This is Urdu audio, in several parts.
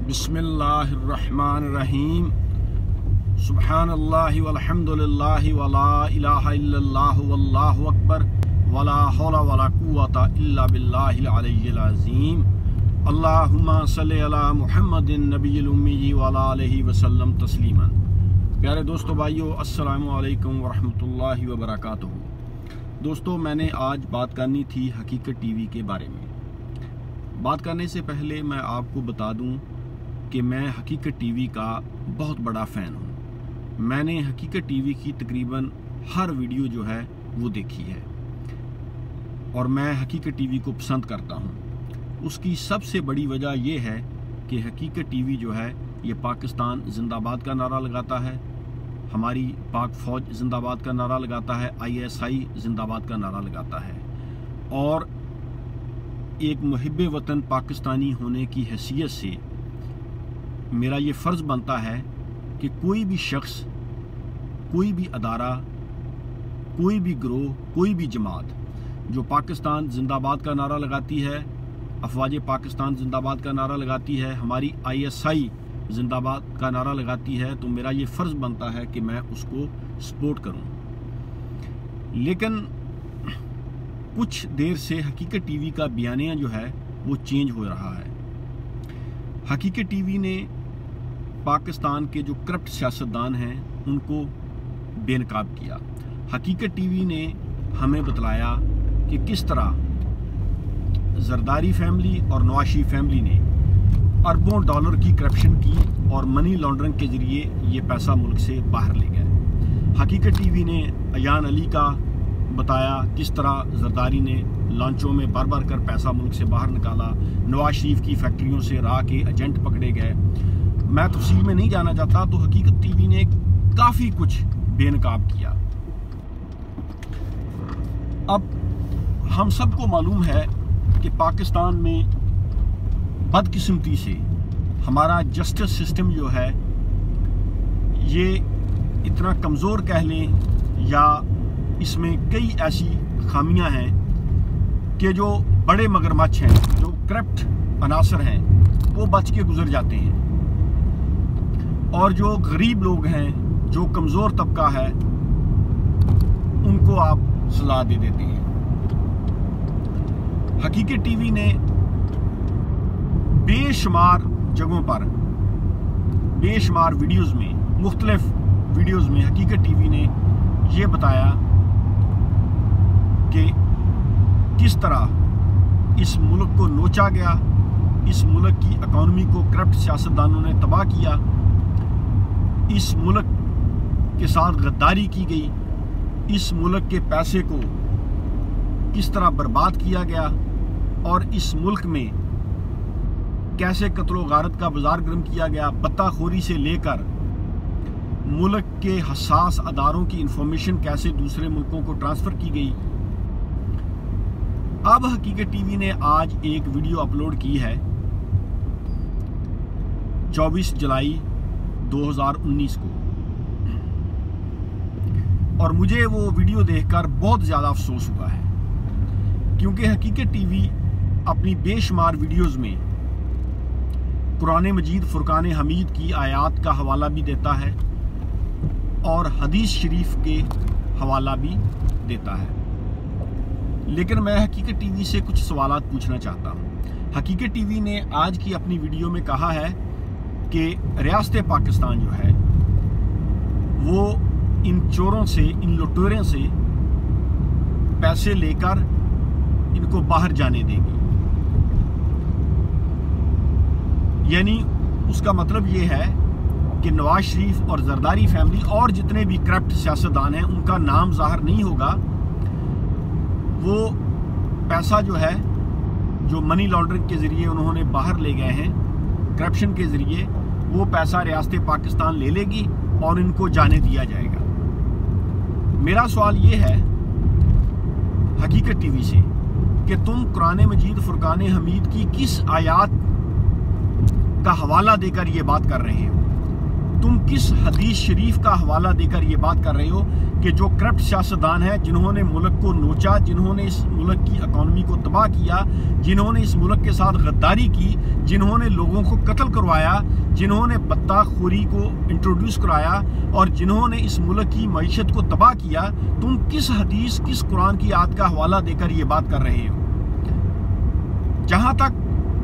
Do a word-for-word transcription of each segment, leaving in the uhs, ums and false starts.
बिस्मिल्लाहिर्रहमानिर्रहीम। सुब्हानल्लाहि वल्हम्दुलिल्लाहि वला इलाहा इल्लल्लाह वल्लाहु अकबर वला हौला वला कुव्वता इल्ला बिल्लाहिल अलिय्यिल अज़ीम। अल्लाहुम्मा सल्लि अला मुहम्मदिन नबिय्यिल उम्मी वला आलिहि वसल्लम तस्लीमन। प्यारे दोस्तों भाइयों, अस्सलामु अलैकुम वरहमतुल्लाहि वबरकातुहू। दोस्तों, मैंने आज बात करनी थी हकीकत टीवी के बारे में। बात करने से पहले मैं आपको बता दूं कि मैं हकीकत टीवी का बहुत बड़ा फ़ैन हूं। मैंने हकीकत टीवी की तकरीबन हर वीडियो जो है वो देखी है और मैं हकीकत टीवी को पसंद करता हूं। उसकी सबसे बड़ी वजह यह है कि हकीकत टीवी जो है ये पाकिस्तान जिंदाबाद का नारा लगाता है, हमारी पाक फ़ौज जिंदाबाद का नारा लगाता है, आई एस आई जिंदाबाद का नारा लगाता है। और एक मुहिब्बे वतन पाकिस्तानी होने की हैसियत से मेरा ये फ़र्ज़ बनता है कि कोई भी शख्स, कोई भी अदारा, कोई भी गिरोह, कोई भी जमात जो पाकिस्तान जिंदाबाद का नारा लगाती है, अफवाज पाकिस्तान जिंदाबाद का नारा लगाती है, हमारी आई एस आई जिंदाबाद का नारा लगाती है, तो मेरा ये फ़र्ज़ बनता है कि मैं उसको सपोर्ट करूं। लेकिन कुछ देर से हकीकत टीवी का बयानिया जो है वो चेंज हो रहा है। हकीकत टीवी ने पाकिस्तान के जो करप्ट सियासतदान हैं उनको बेनकाब किया। हकीकत टीवी ने हमें बतलाया कि किस तरह जरदारी फैमिली और नवाज शरीफ फैमिली ने अरबों डॉलर की करप्शन की और मनी लॉन्ड्रिंग के ज़रिए ये पैसा मुल्क से बाहर ले गए। हकीकत टीवी ने अयान अली का बताया किस तरह जरदारी ने लॉन्चों में भर भर कर पैसा मुल्क से बाहर निकाला, नवाज शरीफ की फैक्ट्रियों से राह के एजेंट पकड़े गए। मैं तफसील में नहीं जाना चाहता, तो हकीकत टीवी ने काफ़ी कुछ बेनकाब किया। अब हम सबको मालूम है कि पाकिस्तान में बदकिस्मती से हमारा जस्टिस सिस्टम जो है ये इतना कमज़ोर कह लें, या इसमें कई ऐसी खामियां हैं कि जो बड़े मगरमच्छ हैं, जो करप्ट अनासर हैं, वो बच के गुजर जाते हैं और जो गरीब लोग हैं, जो कमज़ोर तबका है, उनको आप सलाह दे देते हैं। हकीकत टीवी ने बेशुमार जगहों पर, बेशुमार वीडियोज़ में, मुख्तलिफ वीडियोज़ में हकीकत टीवी ने ये बताया कि किस तरह इस मुल्क को नोचा गया, इस मुल्क की इकॉनमी को करप्ट सियासतदानों ने तबाह किया, इस मुल्क के साथ गद्दारी की गई, इस मुल्क के पैसे को किस तरह बर्बाद किया गया और इस मुल्क में कैसे कत्लो गारत का बाजार गर्म किया गया, बत्ताखोरी से लेकर मुल्क के हसास अदारों की इंफॉर्मेशन कैसे दूसरे मुल्कों को ट्रांसफ़र की गई। अब हकीकत टीवी ने आज एक वीडियो अपलोड की है चौबीस जुलाई दो हज़ार उन्नीस को, और मुझे वो वीडियो देखकर बहुत ज़्यादा अफसोस हुआ है, क्योंकि हकीकत टीवी अपनी बेशुमार वीडियोज़ में कुरान मजीद फुरकान हमीद की आयात का हवाला भी देता है और हदीस शरीफ के हवाला भी देता है। लेकिन मैं हकीकत टीवी से कुछ सवालात पूछना चाहता हूँ। हकीकत टीवी ने आज की अपनी वीडियो में कहा है कि रियासत पाकिस्तान जो है वो इन चोरों से, इन लुटेरों से पैसे लेकर इनको बाहर जाने देगी। यानी उसका मतलब ये है कि नवाज शरीफ और जरदारी फैमिली और जितने भी करप्ट सियासतदान हैं उनका नाम ज़ाहिर नहीं होगा। वो पैसा जो है, जो मनी लॉन्ड्रिंग के ज़रिए उन्होंने बाहर ले गए हैं, करप्शन के ज़रिए, वो पैसा रियासत पाकिस्तान ले लेगी और इनको जाने दिया जाएगा। मेरा सवाल ये है हकीकत टीवी से कि तुम कुरान मजीद फुरकान हमीद की किस आयात का हवाला देकर ये बात कर रहे हो? تم کس حدیث شریف کا حوالہ دے کر یہ بات کر رہے ہو کہ جو کرپٹ سیاستدان ہیں، جنہوں نے ملک کو نوچا، جنہوں نے اس ملک کی اکانومی کو تباہ کیا، جنہوں نے اس ملک کے ساتھ غداری کی، جنہوں نے لوگوں کو قتل کروایا، جنہوں نے بطاخ خوری کو انٹروڈیوس کرایا اور جنہوں نے اس ملک کی معیشت کو تباہ کیا، تم کس حدیث کس قرآن کی آیت کا حوالہ دے کر یہ بات کر رہے ہو؟ جہاں تک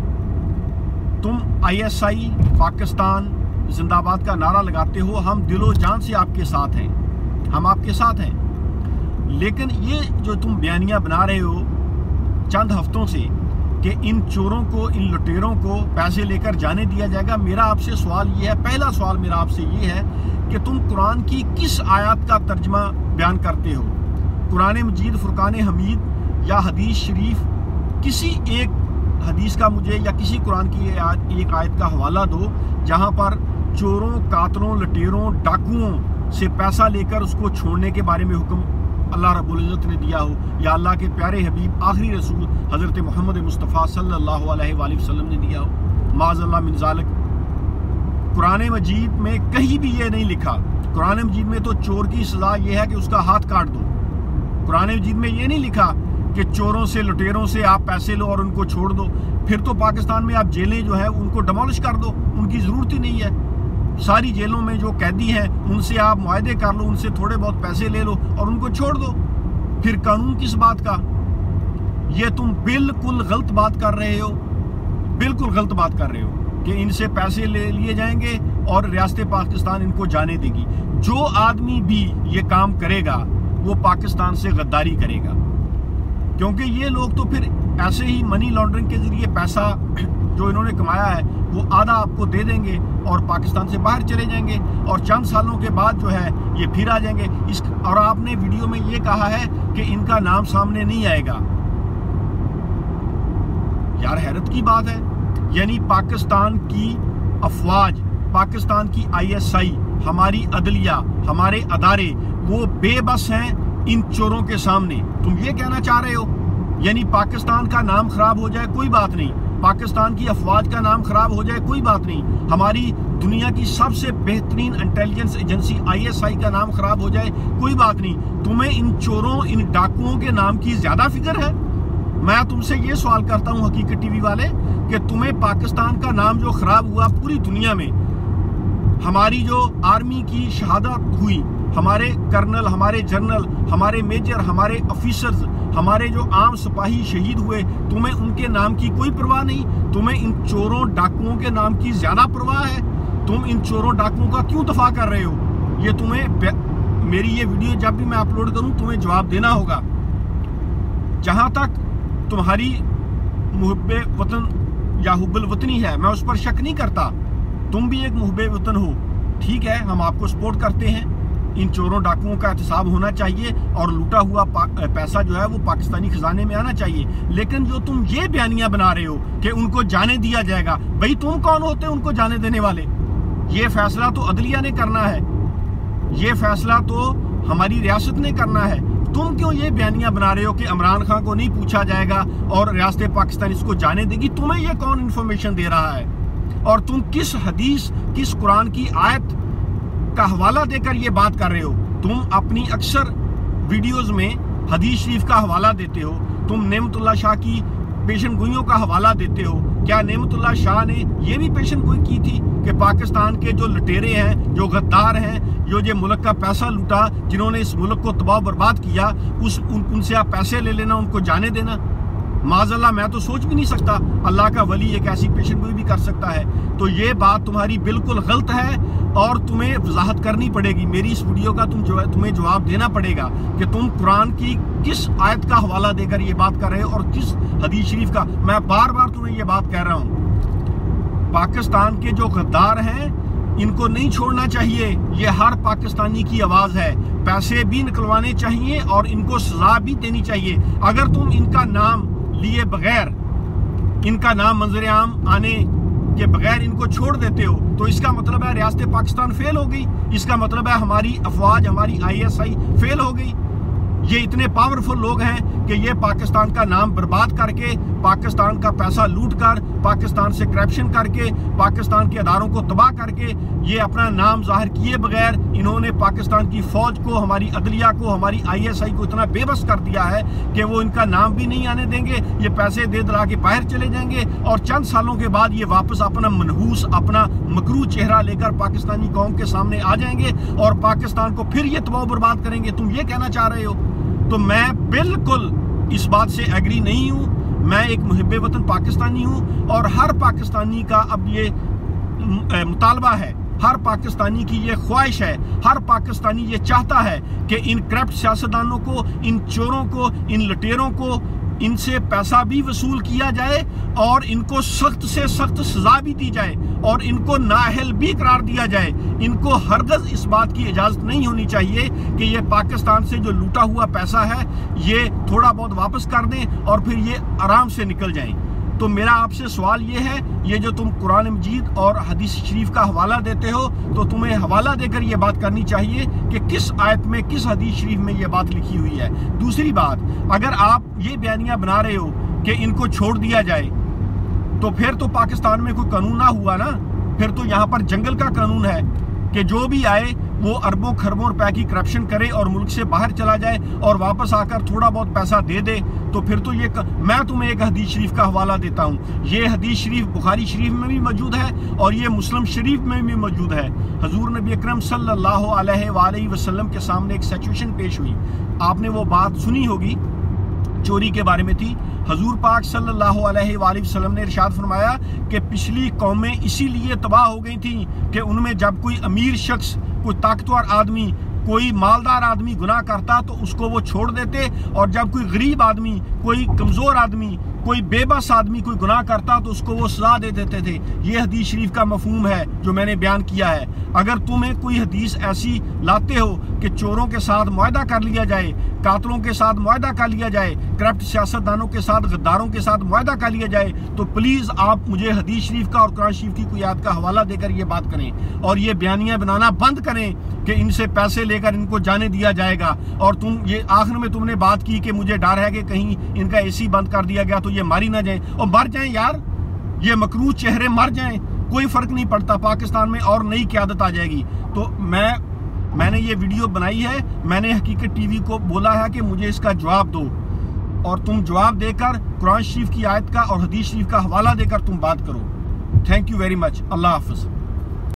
تم آئی ایس آئی پاکستان زندہ باد کا نعرہ لگاتے ہو، ہم دل و جان سے آپ کے ساتھ ہیں، ہم آپ کے ساتھ ہیں، لیکن یہ جو تم بیانیہ بنا رہے ہو چند ہفتوں سے کہ ان چوروں کو، ان لٹیروں کو پیسے لے کر جانے دیا جائے گا، میرا آپ سے سوال یہ ہے، پہلا سوال میرا آپ سے یہ ہے کہ تم قرآن کی کس آیات کا ترجمہ بیان کرتے ہو؟ قرآن مجید، فرقان حمید یا حدیث شریف، کسی ایک حدیث کا مجھے یا کسی قرآن کی ایک آیت کا حوالہ دو جہاں پر چوروں، قاتلوں، لٹیروں، ڈاکوؤں سے پیسہ لے کر اس کو چھوڑنے کے بارے میں حکم اللہ رب العزت نے دیا ہو، یا اللہ کے پیارے حبیب آخری رسول حضرت محمد مصطفیٰ صلی اللہ علیہ وآلہ وسلم نے دیا ہو۔ معاذ اللہ من ذالک، قرآن مجید میں کہیں بھی یہ نہیں لکھا۔ قرآن مجید میں تو چور کی سزا یہ ہے کہ اس کا ہاتھ کاٹ دو۔ قرآن مجید میں یہ نہیں لکھا کہ چوروں سے، لٹیروں سے آپ پیسے لو اور ان کو چھوڑ دو۔ پھر تو پاکستان میں آپ جیلیں جو ہے ان کو ڈیمولش کر دو، ان کی ضرورت ہی نہیں ہے۔ ساری جیلوں میں جو قیدی ہیں ان سے آپ معاہدے کر لو، ان سے تھوڑے بہت پیسے لے لو اور ان کو چھوڑ دو۔ پھر قانون کس بات کا؟ یہ تم بالکل غلط بات کر رہے ہو، بالکل غلط بات کر رہے ہو کہ ان سے پیسے لے لیے جائیں گے اور ریاست پاکستان ان کو جانے دے گی۔ جو آدمی بھی یہ کام کرے گا وہ پاکستان سے غداری کرے گا، کیونکہ یہ لوگ تو پھر ایسے ہی منی لانڈرنگ کے ذریعے پیسہ جو انہوں نے کمایا ہے وہ آدھا آپ کو دے دیں گے اور پاکستان سے باہر چلے جائیں گے، اور چند سالوں کے بعد جو ہے یہ پھر آ جائیں گے۔ اس اور آپ نے ویڈیو میں یہ کہا ہے کہ ان کا نام سامنے نہیں آئے گا۔ یار حیرت کی بات ہے، یعنی پاکستان کی افواج، پاکستان کی آئی ایس آئی، ہماری عدلیہ، ہمارے ادارے وہ بے بس ہیں ان چوروں کے سامنے۔ تم یہ کہنا چاہ رہے ہو یعنی پاکستان کا نام خراب ہو جائے کوئی بات نہیں، پاکستان کی افواج کا نام خراب ہو جائے کوئی بات نہیں، ہماری دنیا کی سب سے بہترین انٹیلیجنس ایجنسی آئی ایس آئی کا نام خراب ہو جائے کوئی بات نہیں، تمہیں ان چوروں، ان ڈاکوؤں کے نام کی زیادہ فکر ہے؟ میں تم سے یہ سوال کرتا ہوں حقیقت ٹی وی والے کہ تمہیں پاکستان کا نام جو خراب ہوا پوری دنیا میں، ہماری جو آرمی کی شہادت ہوئی، ہمارے کرنل، ہمارے جنرل، ہمارے میجر، ہمارے افیسرز، ہمارے جو عام سپاہی شہید ہوئے، تمہیں ان کے نام کی کوئی پرواہ نہیں؟ تمہیں ان چوروں ڈاکوؤں کے نام کی زیادہ پرواہ ہے؟ تم ان چوروں ڈاکوؤں کا کیوں دفاع کر رہے ہو؟ یہ تمہیں میری یہ ویڈیو جب بھی میں اپلوڈ کروں تمہیں جواب دینا ہوگا۔ جہاں تک تمہاری محب وطن یا حب الوطنی ہے، میں اس پر شک نہیں کرتا، تم بھی ایک محب وطن ہو، ٹھیک ہے، ہم آپ کو سپورٹ کرتے ہیں، ان چوروں ڈاکوؤں کا احتساب ہونا چاہیے اور لوٹا ہوا پیسہ جو ہے وہ پاکستانی خزانے میں آنا چاہیے، لیکن جو تم یہ بیانیہ بنا رہے ہو کہ ان کو جانے دیا جائے گا، بھئی تم کون ہوتے ہیں ان کو جانے دینے والے؟ یہ فیصلہ تو عدلیہ نے کرنا ہے، یہ فیصلہ تو ہماری ریاست نے کرنا ہے۔ تم کیوں یہ بیانیہ بنا رہے ہو کہ عمران خان کو نہیں پوچھا جائے گا اور ریاست پاکستان اس کو جانے دے گی؟ تمہیں یہ کون انفارمیشن دے رہا ہے؟ اور تم کس حدیث، کس قرآن کی آیت کا حوالہ دے کر یہ بات کر رہے ہو؟ تم اپنی اکثر ویڈیوز میں حدیث شریف کا حوالہ دیتے ہو، تم نعمت اللہ شاہ کی پیشن گوئیوں کا حوالہ دیتے ہو۔ کیا نعمت اللہ شاہ نے یہ بھی پیشن گوئی کی تھی کہ پاکستان کے جو لٹیرے ہیں، جو غدار ہیں، جو یہ ملک کا پیسہ لوٹا، جنہوں نے اس ملک کو تباہ برباد کیا، اس ان, ان سے آپ پیسے لے لینا، ان کو جانے دینا؟ معاذ اللہ، میں تو سوچ بھی نہیں سکتا اللہ کا ولی ایک ایسی پیشن گوئی بھی کر سکتا ہے۔ تو یہ بات تمہاری بالکل غلط ہے اور تمہیں وضاحت کرنی پڑے گی، میری اس ویڈیو کا تم جو ہے تمہیں جواب دینا پڑے گا کہ تم قرآن کی کس آیت کا حوالہ دے کر یہ بات کر رہے ہو اور کس حدیث شریف کا۔ میں بار بار تمہیں یہ بات کہہ رہا ہوں، پاکستان کے جو غدار ہیں ان کو نہیں چھوڑنا چاہیے، یہ ہر پاکستانی کی آواز ہے، پیسے بھی نکلوانے چاہیے اور ان کو سزا بھی دینی چاہیے۔ اگر تم ان کا نام لیے بغیر، ان کا نام منظر عام آنے کے بغیر ان کو چھوڑ دیتے ہو تو اس کا مطلب ہے ریاست پاکستان فیل ہو گئی، اس کا مطلب ہے ہماری افواج، ہماری آئی ایس آئی فیل ہو گئی۔ یہ اتنے پاورفل لوگ ہیں کہ یہ پاکستان کا نام برباد کر کے، پاکستان کا پیسہ لوٹ کر، پاکستان سے کرپشن کر کے، پاکستان کے اداروں کو تباہ کر کے، یہ اپنا نام ظاہر کیے بغیر انہوں نے پاکستان کی فوج کو، ہماری عدلیہ کو، ہماری آئی ایس آئی کو اتنا بے بس کر دیا ہے کہ وہ ان کا نام بھی نہیں آنے دیں گے، یہ پیسے دے دلا کے باہر چلے جائیں گے، اور چند سالوں کے بعد یہ واپس اپنا منحوس، اپنا مکروہ چہرہ لے کر پاکستانی قوم کے سامنے آ جائیں گے اور پاکستان کو پھر یہ تباہ و برباد کریں گے۔ تم یہ کہنا چاہ رہے ہو؟ تو میں بالکل اس بات سے ایگری نہیں ہوں۔ میں ایک محب وطن پاکستانی ہوں، اور ہر پاکستانی کا اب یہ مطالبہ ہے، ہر پاکستانی کی یہ خواہش ہے، ہر پاکستانی یہ چاہتا ہے کہ ان کرپٹ سیاستدانوں کو، ان چوروں کو، ان لٹیروں کو، ان سے پیسہ بھی وصول کیا جائے اور ان کو سخت سے سخت سزا بھی دی جائے اور ان کو نااہل بھی قرار دیا جائے۔ ان کو ہرگز اس بات کی اجازت نہیں ہونی چاہیے کہ یہ پاکستان سے جو لوٹا ہوا پیسہ ہے یہ تھوڑا بہت واپس کر دیں اور پھر یہ آرام سے نکل جائیں۔ تو میرا آپ سے سوال یہ ہے، یہ جو تم قرآن مجید اور حدیث شریف کا حوالہ دیتے ہو تو تمہیں حوالہ دے کر یہ بات کرنی چاہیے کہ کس آیت میں، کس حدیث شریف میں یہ بات لکھی ہوئی ہے۔ دوسری بات، اگر آپ یہ بیانیہ بنا رہے ہو کہ ان کو چھوڑ دیا جائے تو پھر تو پاکستان میں کوئی قانون نہ ہوا نا، پھر تو یہاں پر جنگل کا قانون ہے کہ جو بھی آئے وہ اربوں خربوں روپے کی کرپشن کرے اور ملک سے باہر چلا جائے اور واپس آ کر تھوڑا بہت پیسہ دے دے۔ تو پھر تو یہ میں تمہیں ایک حدیث شریف کا حوالہ دیتا ہوں، یہ حدیث شریف بخاری شریف میں بھی موجود ہے اور یہ مسلم شریف میں بھی موجود ہے۔ حضور نبی اکرم صلی اللہ علیہ وآلہ وسلم کے سامنے ایک سچویشن پیش ہوئی، آپ نے وہ بات سنی ہوگی، چوری کے بارے میں تھی۔ حضور پاک صلی اللہ علیہ وآلہ وسلم نے ارشاد فرمایا کہ پچھلی قومیں اسی لیے تباہ ہو گئی تھیں کہ ان میں جب کوئی امیر شخص، کوئی طاقتور آدمی، کوئی مالدار آدمی گناہ کرتا تو اس کو وہ چھوڑ دیتے، اور جب کوئی غریب آدمی، کوئی کمزور آدمی، کوئی بے بس آدمی کوئی گناہ کرتا تو اس کو وہ سزا دے دیتے تھے۔ یہ حدیث شریف کا مفہوم ہے جو میں نے بیان کیا ہے۔ اگر تمہیں کوئی حدیث ایسی لاتے ہو کہ چوروں کے ساتھ معاہدہ کر لیا جائے، قاتلوں کے ساتھ معاہدہ کر لیا جائے، کرپٹ سیاستدانوں کے ساتھ، غداروں کے ساتھ معاہدہ کر لیا جائے، تو پلیز آپ مجھے حدیث شریف کا اور قرآن شریف کی کوئی آیت کا حوالہ دے کر یہ بات کریں اور یہ بیانیہ بنانا بند کریں کہ ان سے پیسے لے کر ان کو جانے دیا جائے گا۔ اور تم یہ آخر میں تم نے بات کی کہ مجھے ڈر ہے کہ کہیں ان کا اے سی بند کر دیا گیا تو یہ ماری نہ جائیں، اور مر جائیں یار، یہ مکروہ چہرے مر جائیں، کوئی فرق نہیں پڑتا، پاکستان میں اور نئی قیادت آ جائے گی۔ تو میں میں نے یہ ویڈیو بنائی ہے، میں نے حقیقت ٹی وی کو بولا ہے کہ مجھے اس کا جواب دو، اور تم جواب دے کر قرآن شریف کی آیت کا اور حدیث شریف کا حوالہ دے کر تم بات کرو۔ تھینک یو ویری مچ، اللہ حافظ۔